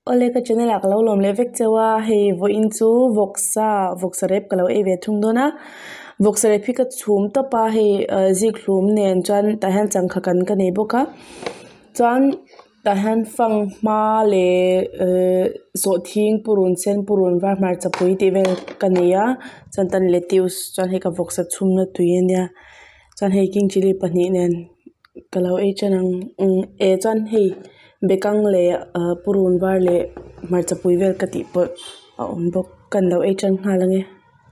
Ole ka channel ak lo lom le vek chewa hei vo in chu Vawksa rep ka lo e ve thung dona Vawksa rep hi ka chhum ta pa hei zik hlum nen chuan ta han changkha kan ka nei boka chuan ta han fang ma le so thing purun sen purun var mar chapui ti vel ka nei a chuan tan lettuce chuan hei ka Vawksa chhum na tui ania chuan hei king chili pahnih nen ka lo e chanang chuan hei Bekang le purun var le marchapui vel ka ti po a awm bawk kan lo ei tang hna lang e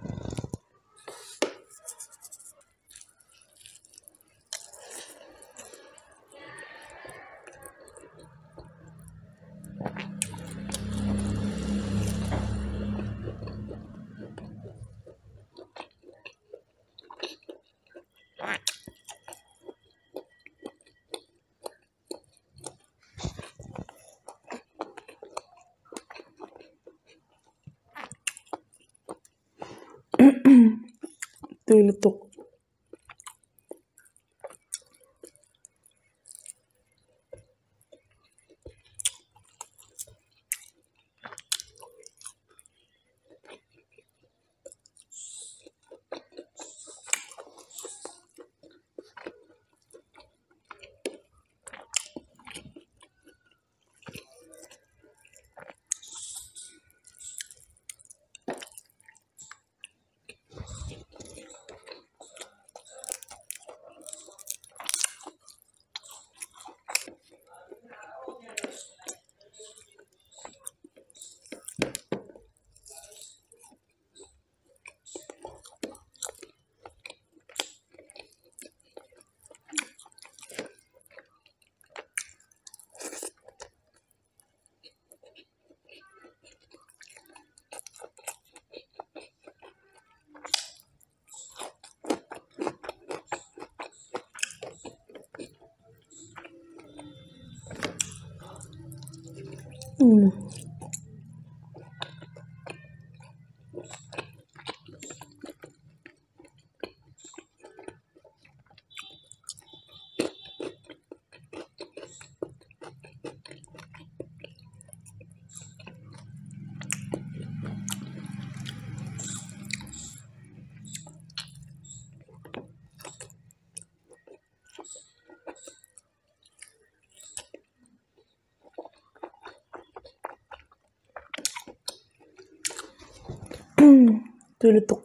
tui lutuk tui lutuk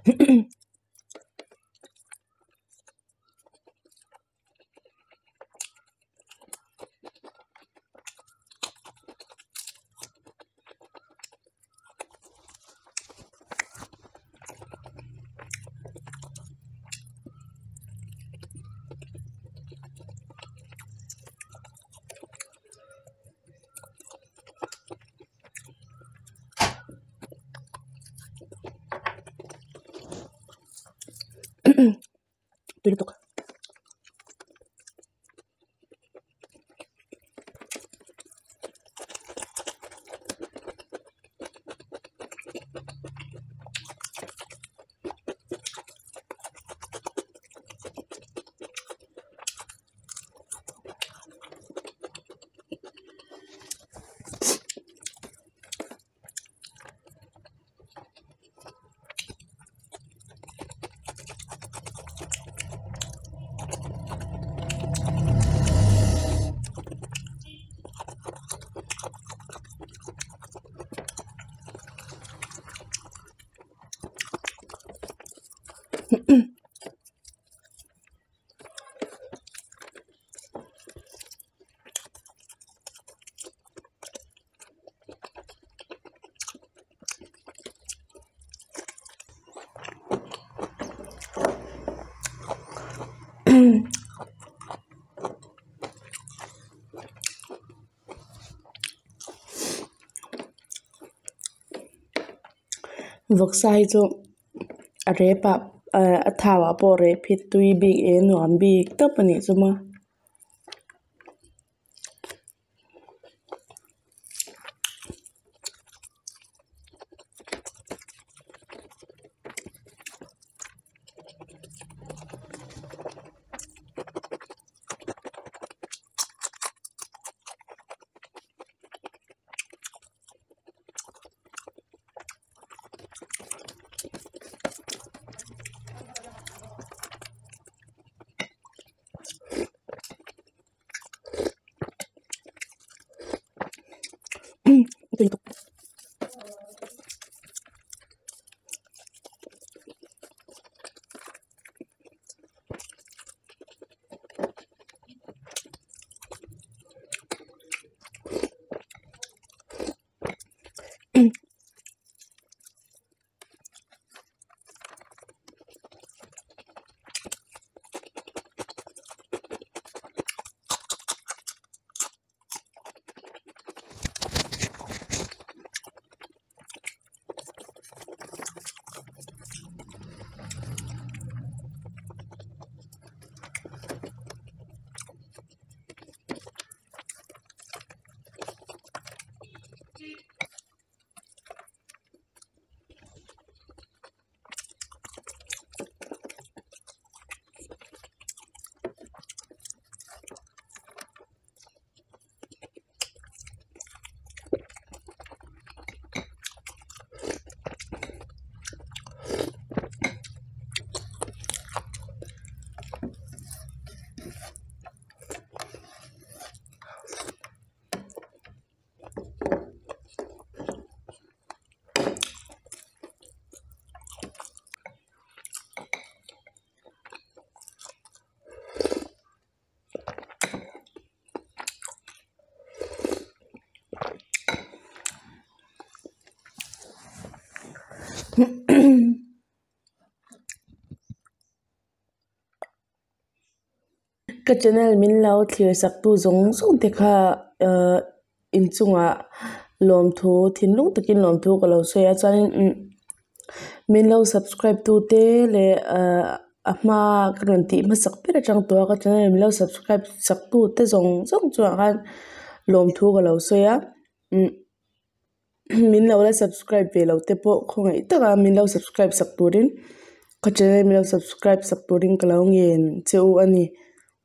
Tuloy ka. Vawksa hi chu a repa a thawa pawh re phit tui bik e nuam bik tak ani chuma. Tuloy ka. Ka channel min lau clear sak tu zong zong te kha in chunga lom thu thin lung takin lom thu ka lo soya chuanin min lau subscribe tu te le ama kan ti ma sak pera chang to ka channel min lau subscribe sak tu te zong zong chuang han lom thu ka lo soya min lau la subscribe ve lo te po khongai taka min lau subscribe sak turin ka channel min lau subscribe sak turin ka lo ngien cheu ani